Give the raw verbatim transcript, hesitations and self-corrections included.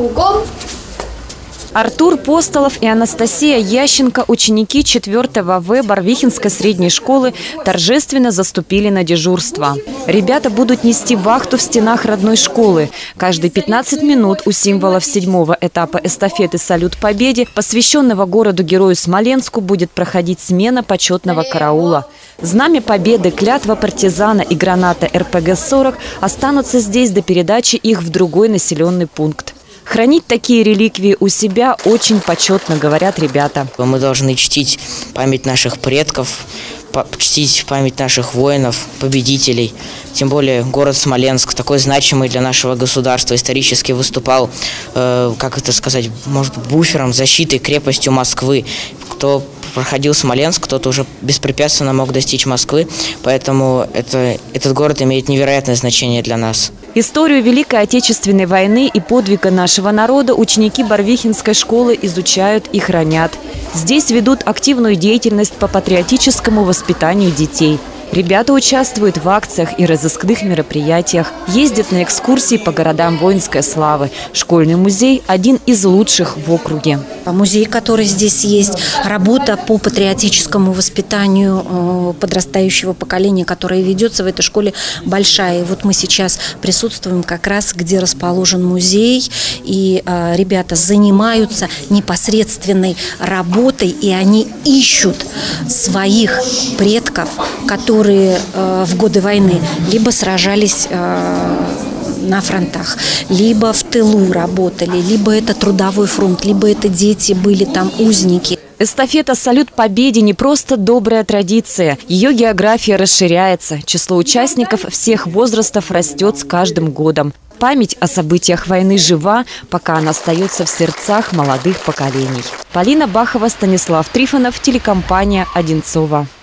Кругом. Артур Постолов и Анастасия Ященко, ученики четвёртого В Барвихинской средней школы, торжественно заступили на дежурство. Ребята будут нести вахту в стенах родной школы. Каждые пятнадцать минут у символов седьмого этапа эстафеты «Салют Победе», посвященного городу-герою Смоленску, будет проходить смена почетного караула. Знамя Победы, клятва партизана и граната эр пэ гэ сорок останутся здесь до передачи их в другой населенный пункт. Хранить такие реликвии у себя очень почетно, говорят ребята. Мы должны чтить память наших предков, чтить память наших воинов, победителей. Тем более город Смоленск, такой значимый для нашего государства, исторически выступал, э, как это сказать, может быть, буфером, защитой, крепостью Москвы. Кто проходил Смоленск, кто-то уже беспрепятственно мог достичь Москвы, поэтому это, этот город имеет невероятное значение для нас. Историю Великой Отечественной войны и подвига нашего народа ученики Барвихинской школы изучают и хранят. Здесь ведут активную деятельность по патриотическому воспитанию детей. Ребята участвуют в акциях и разыскных мероприятиях, ездят на экскурсии по городам воинской славы. Школьный музей – один из лучших в округе. Музей, который здесь есть, работа по патриотическому воспитанию подрастающего поколения, которое ведется в этой школе, большая. И вот мы сейчас присутствуем как раз, где расположен музей, и ребята занимаются непосредственной работой, и они ищут своих предков, которые которые э, в годы войны либо сражались э, на фронтах, либо в тылу работали, либо это трудовой фронт, либо это дети были там узники. Эстафета «Салют Победе» не просто добрая традиция. Ее география расширяется. Число участников всех возрастов растет с каждым годом. Память о событиях войны жива, пока она остается в сердцах молодых поколений. Полина Бахова, Станислав Трифонов, телекомпания «Одинцово».